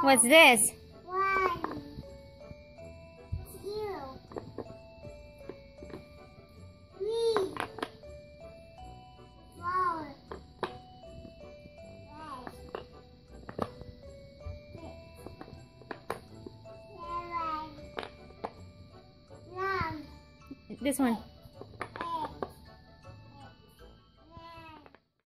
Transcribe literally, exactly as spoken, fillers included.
What's this? One. Two. Three. Four. Five. Six. Seven. Nine. This one.